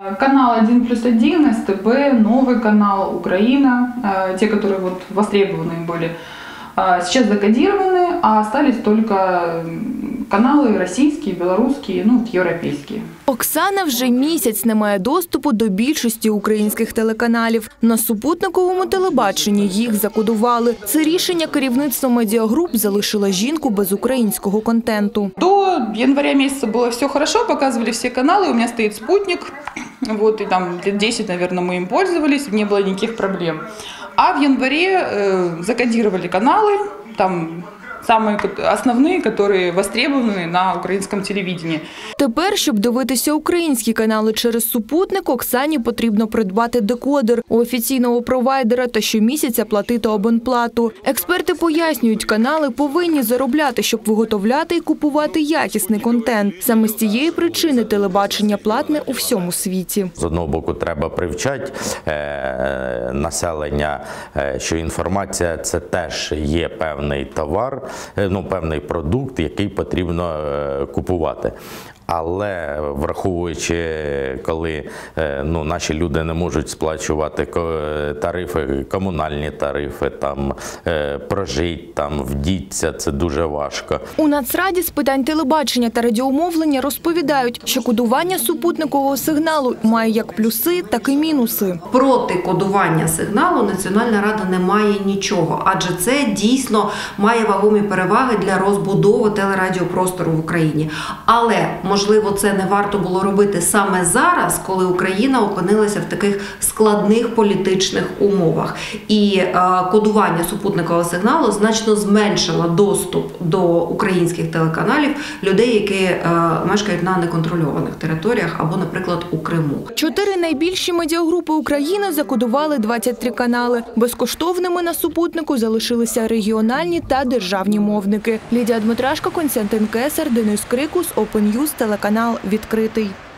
Канал 1+1, СТБ, новый канал Украина, те, которые вот востребованные были, сейчас закодированы, а остались только канали російські, білоруські, європейські. Оксана вже місяць не має доступу до більшості українських телеканалів. На супутниковому телебаченні їх закодували. Це рішення керівництва медіагруп залишило жінку без українського контенту. До января місяця було все хорошо, показували всі канали, у мене стоїть спутник, вот, и там лет 10, наверное, мы им пользовались, не было никаких проблем. А в январе закодировали каналы, там самые основные, которые востребованы на українському телевидении. Тепер, щоб дивитися українські канали через супутник, Оксані потрібно придбати декодер у офіційного провайдера та щомісяця платити абонплату. Експерти пояснюють, канали повинні заробляти, щоб виготовляти і купувати якісний контент. Саме з цієї причини телебачення платне у всьому світі. З одного боку, треба привчати населення, що інформація – це теж є певний товар, певний продукт, який потрібно купувати. Але враховуючи, коли наші люди не можуть сплачувати тарифи, комунальні тарифи, там, прожити, там, вдіться, це дуже важко. У Нацраді з питань телебачення та радіомовлення розповідають, що кодування супутникового сигналу має як плюси, так і мінуси. Проти кодування сигналу Національна рада не має нічого, адже це дійсно має вагомі переваги для розбудови телерадіопростору в Україні. Але, можливо, це не варто було робити саме зараз, коли Україна опинилася в таких складних політичних умовах. І кодування супутникового сигналу значно зменшило доступ до українських телеканалів людей, які мешкають на неконтрольованих територіях або, наприклад, у Криму. 4 найбільші медіагрупи України закодували 23 канали. Безкоштовними на супутнику залишилися регіональні та державні мовники. Лідія Дмитрашко, Константин Кесар, Денис Крикус, Open News, телеканал «Відкритий».